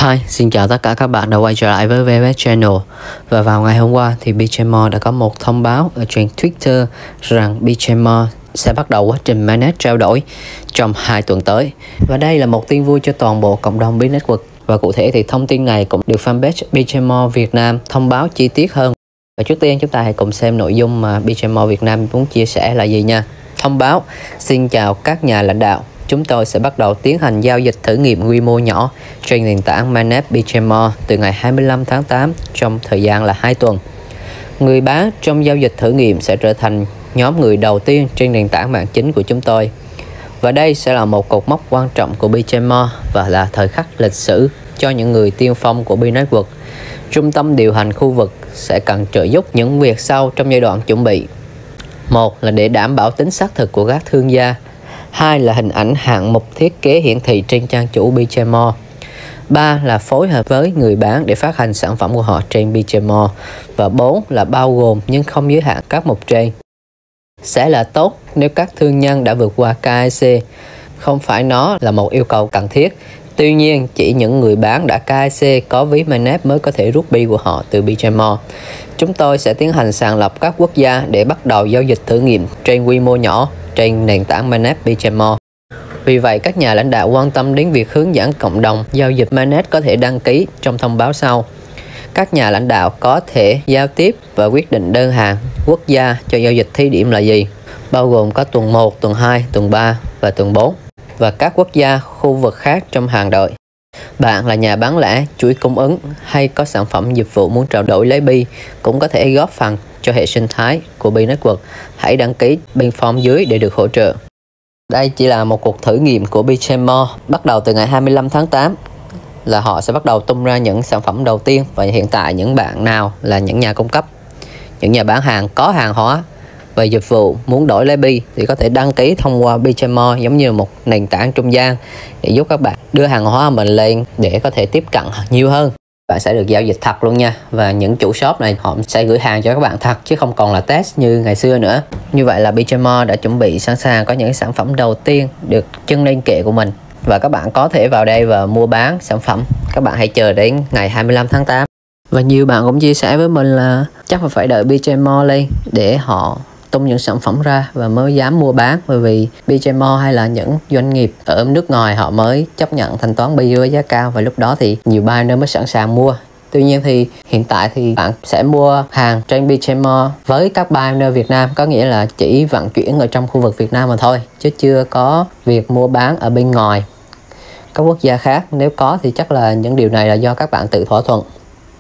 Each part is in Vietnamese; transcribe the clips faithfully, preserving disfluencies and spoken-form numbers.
Hi, xin chào tất cả các bạn đã quay trở lại với vê ép ét Channel. Và vào ngày hôm qua thì Bitchainmore đã có một thông báo ở trên Twitter rằng Bitchainmore sẽ bắt đầu quá trình mainnet trao đổi trong hai tuần tới. Và đây là một tin vui cho toàn bộ cộng đồng Bitnetwork. Và cụ thể thì thông tin này cũng được fanpage Bitchainmore Việt Nam thông báo chi tiết hơn. Và trước tiên chúng ta hãy cùng xem nội dung mà Bitchainmore Việt Nam muốn chia sẻ là gì nha. Thông báo: xin chào các nhà lãnh đạo. Chúng tôi sẽ bắt đầu tiến hành giao dịch thử nghiệm quy mô nhỏ trên nền tảng mainnet Bitchainmore từ ngày hai mươi lăm tháng tám trong thời gian là hai tuần. Người bán trong giao dịch thử nghiệm sẽ trở thành nhóm người đầu tiên trên nền tảng mạng chính của chúng tôi. Và đây sẽ là một cột mốc quan trọng của Bitchainmore và là thời khắc lịch sử cho những người tiên phong của Bitnetwork. Trung tâm điều hành khu vực sẽ cần trợ giúp những việc sau trong giai đoạn chuẩn bị. Một là để đảm bảo tính xác thực của các thương gia. Hai là hình ảnh hạng mục thiết kế hiển thị trên trang chủ Bitchainmore. Ba là phối hợp với người bán để phát hành sản phẩm của họ trên Bitchainmore. Và bốn là bao gồm nhưng không giới hạn các mục trên. Sẽ là tốt nếu các thương nhân đã vượt qua ca i xê. Không phải nó là một yêu cầu cần thiết. Tuy nhiên, chỉ những người bán đã ca i xê có ví mainnet mới có thể rút bi của họ từ Bitchainmore. Chúng tôi sẽ tiến hành sàng lọc các quốc gia để bắt đầu giao dịch thử nghiệm trên quy mô nhỏ trên nền tảng mainnet Bitchainmore. Vì vậy, các nhà lãnh đạo quan tâm đến việc hướng dẫn cộng đồng giao dịch mainnet có thể đăng ký trong thông báo sau. Các nhà lãnh đạo có thể giao tiếp và quyết định đơn hàng quốc gia cho giao dịch thí điểm là gì, bao gồm có tuần một, tuần hai, tuần ba và tuần bốn, và các quốc gia, khu vực khác trong hàng đợi. Bạn là nhà bán lẻ, chuỗi cung ứng hay có sản phẩm dịch vụ muốn trao đổi lấy bi cũng có thể góp phần cho hệ sinh thái của Bitnetwork. Hãy đăng ký bên form dưới để được hỗ trợ. Đây chỉ là một cuộc thử nghiệm của Bitchainmore. Bắt đầu từ ngày hai mươi lăm tháng tám là họ sẽ bắt đầu tung ra những sản phẩm đầu tiên. Và hiện tại những bạn nào là những nhà cung cấp, những nhà bán hàng có hàng hóa về dịch vụ muốn đổi lấy bi thì có thể đăng ký thông qua Bitchainmore giống như một nền tảng trung gian để giúp các bạn đưa hàng hóa mình lên để có thể tiếp cận nhiều hơn. Bạn sẽ được giao dịch thật luôn nha. Và những chủ shop này họ sẽ gửi hàng cho các bạn thật chứ không còn là test như ngày xưa nữa. Như vậy là Bitchainmore đã chuẩn bị sẵn sàng có những sản phẩm đầu tiên được trưng lên kệ của mình. Và các bạn có thể vào đây và mua bán sản phẩm. Các bạn hãy chờ đến ngày hai mươi lăm tháng tám. Và nhiều bạn cũng chia sẻ với mình là chắc phải đợi Bitchainmore lên để họ tung những sản phẩm ra và mới dám mua bán, bởi vì Bitchainmore hay là những doanh nghiệp ở nước ngoài họ mới chấp nhận thanh toán bi với giá cao, và lúc đó thì nhiều buyer mới sẵn sàng mua. Tuy nhiên thì hiện tại thì bạn sẽ mua hàng trên Bitchainmore với các buyer Việt Nam, có nghĩa là chỉ vận chuyển ở trong khu vực Việt Nam mà thôi, chứ chưa có việc mua bán ở bên ngoài các quốc gia khác. Nếu có thì chắc là những điều này là do các bạn tự thỏa thuận.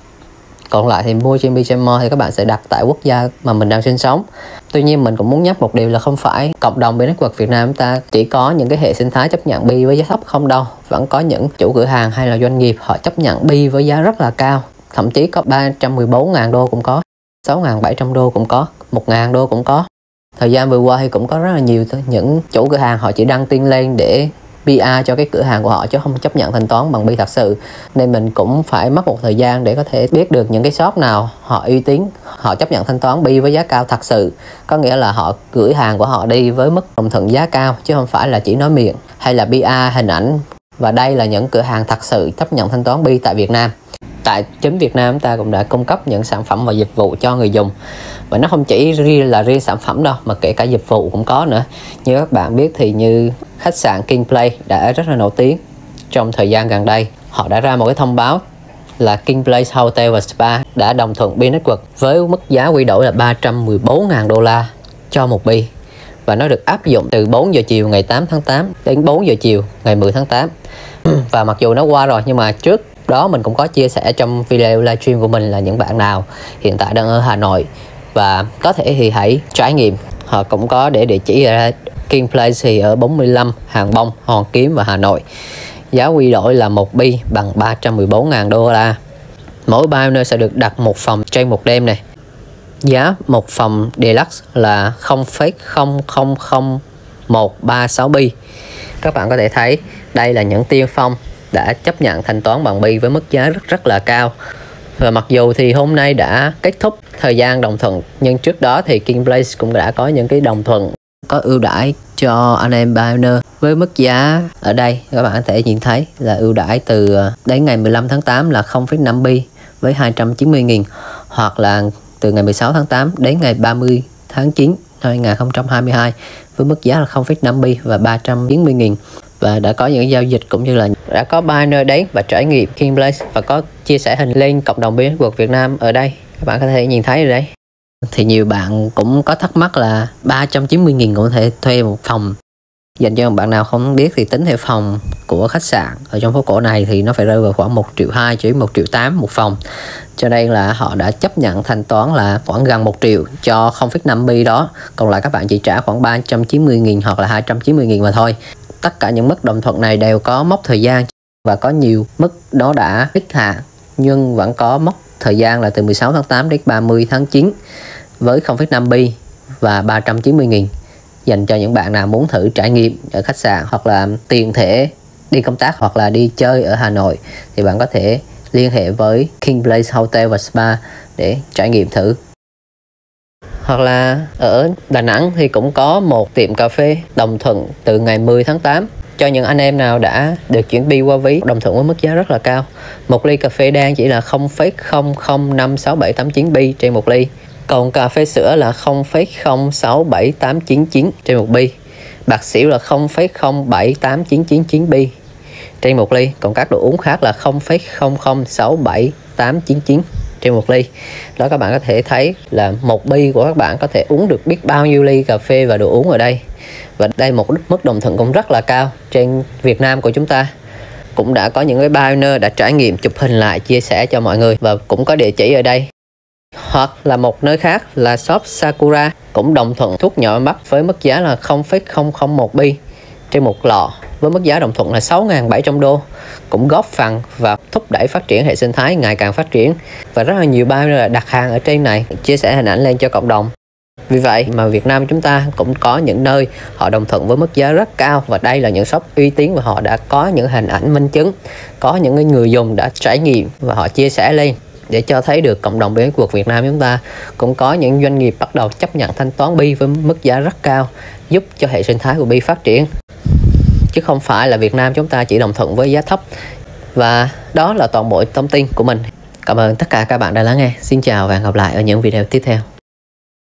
Còn lại thì mua trên Bitchainmore thì các bạn sẽ đặt tại quốc gia mà mình đang sinh sống. Tuy nhiên mình cũng muốn nhắc một điều là không phải cộng đồng Bitnetwork Việt Nam chúng ta chỉ có những cái hệ sinh thái chấp nhận bi với giá thấp không đâu. Vẫn có những chủ cửa hàng hay là doanh nghiệp họ chấp nhận bi với giá rất là cao. Thậm chí có ba trăm mười bốn nghìn đô cũng có, sáu nghìn bảy trăm đô cũng có, một nghìn đô cũng có. Thời gian vừa qua thì cũng có rất là nhiều những chủ cửa hàng họ chỉ đăng tin lên để pê e cho cái cửa hàng của họ chứ không chấp nhận thanh toán bằng bi thật sự. Nên mình cũng phải mất một thời gian để có thể biết được những cái shop nào họ uy tín, họ chấp nhận thanh toán bi với giá cao thật sự. Có nghĩa là họ gửi hàng của họ đi với mức đồng thuận giá cao chứ không phải là chỉ nói miệng hay là pê e hình ảnh. Và đây là những cửa hàng thật sự chấp nhận thanh toán bi tại Việt Nam. Tại chính Việt Nam chúng ta cũng đã cung cấp những sản phẩm và dịch vụ cho người dùng. Và nó không chỉ riêng là riêng sản phẩm đâu, mà kể cả dịch vụ cũng có nữa. Như các bạn biết thì như khách sạn Kingplay đã rất là nổi tiếng trong thời gian gần đây. Họ đã ra một cái thông báo là Kingplay Hotel và Spa đã đồng thuận Bitnetwork với mức giá quy đổi là ba trăm mười bốn nghìn đô la cho một bi. Và nó được áp dụng từ bốn giờ chiều ngày tám tháng tám đến bốn giờ chiều ngày mười tháng tám. Và mặc dù nó qua rồi nhưng mà trước đó mình cũng có chia sẻ trong video livestream của mình là những bạn nào hiện tại đang ở Hà Nội và có thể thì hãy trải nghiệm. Họ cũng có để địa chỉ ra Kingplay thì ở bốn mươi lăm Hàng Bông, Hoàn Kiếm và Hà Nội. Giá quy đổi là một bi bằng ba trăm mười bốn nghìn đô la. Mỗi buyer sẽ được đặt một phòng trên một đêm này. Giá một phòng deluxe là không phẩy không không không một ba sáu bi. Các bạn có thể thấy đây là những tiên phong đã chấp nhận thanh toán bằng bi với mức giá rất rất là cao. Và mặc dù thì hôm nay đã kết thúc thời gian đồng thuận, nhưng trước đó thì Kingplay cũng đã có những cái đồng thuận có ưu đãi cho anh em Pioneer với mức giá ở đây các bạn có thể nhìn thấy là ưu đãi từ đến ngày mười lăm tháng tám là không phẩy năm bi với hai trăm chín mươi nghìn, hoặc là từ ngày mười sáu tháng tám đến ngày ba mươi tháng chín năm hai nghìn không trăm hai mươi hai với mức giá là không phẩy năm bi và ba trăm chín mươi nghìn. Và đã có những giao dịch cũng như là đã có Pioneer đến và trải nghiệm KingBlaze và có chia sẻ hình lên cộng đồng bê ét Network Việt Nam ở đây. Các bạn có thể nhìn thấy ở đây. Thì nhiều bạn cũng có thắc mắc là ba trăm chín mươi nghìn cũng có thể thuê một phòng. Dành cho bạn nào không biết thì tính theo phòng của khách sạn ở trong phố cổ này thì nó phải rơi vào khoảng một triệu hai cho đến một triệu tám một phòng. Cho nên là họ đã chấp nhận thanh toán là khoảng gần một triệu cho không phẩy năm bi đó. Còn lại các bạn chỉ trả khoảng ba trăm chín mươi nghìn hoặc là hai trăm chín mươi nghìn mà thôi. Tất cả những mức đồng thuận này đều có mốc thời gian và có nhiều mức đó đã hết hạn nhưng vẫn có mốc thời gian là từ mười sáu tháng tám đến ba mươi tháng chín với không phẩy năm bi và ba trăm chín mươi nghìn, dành cho những bạn nào muốn thử trải nghiệm ở khách sạn hoặc là tiện thể đi công tác hoặc là đi chơi ở Hà Nội thì bạn có thể liên hệ với KingBlaze Hotel và Spa để trải nghiệm thử. Hoặc là ở Đà Nẵng thì cũng có một tiệm cà phê đồng thuận từ ngày mười tháng tám cho những anh em nào đã được chuyển bi qua ví, đồng thuận với mức giá rất là cao. Một ly cà phê đen chỉ là không phẩy không không năm sáu bảy tám chín bi trên một ly. Còn cà phê sữa là không phẩy không sáu bảy tám chín chín trên một bi. Bạc xỉu là không phẩy không bảy tám chín chín chín bi trên một ly. Còn các đồ uống khác là không phẩy không không sáu bảy tám chín chín trên một ly. Đó, các bạn có thể thấy là một bi của các bạn có thể uống được biết bao nhiêu ly cà phê và đồ uống ở đây. Và đây một mức đồng thuận cũng rất là cao trên Việt Nam của chúng ta. Cũng đã có những cái Pioneer đã trải nghiệm chụp hình lại chia sẻ cho mọi người và cũng có địa chỉ ở đây. Hoặc là một nơi khác là shop Sakura cũng đồng thuận thuốc nhỏ mắt với mức giá là không phẩy không không một bi trên một lọ với mức giá đồng thuận là sáu nghìn bảy trăm đô, cũng góp phần và thúc đẩy phát triển hệ sinh thái ngày càng phát triển. Và rất là nhiều Pioneer đặt hàng ở trên này chia sẻ hình ảnh lên cho cộng đồng. Vì vậy mà Việt Nam chúng ta cũng có những nơi họ đồng thuận với mức giá rất cao, và đây là những shop uy tín và họ đã có những hình ảnh minh chứng, có những người dùng đã trải nghiệm và họ chia sẻ lên để cho thấy được cộng đồng bê ét Network Việt Nam chúng ta cũng có những doanh nghiệp bắt đầu chấp nhận thanh toán bi với mức giá rất cao, giúp cho hệ sinh thái của bi phát triển, chứ không phải là Việt Nam chúng ta chỉ đồng thuận với giá thấp. Và đó là toàn bộ thông tin của mình. Cảm ơn tất cả các bạn đã lắng nghe. Xin chào và hẹn gặp lại ở những video tiếp theo.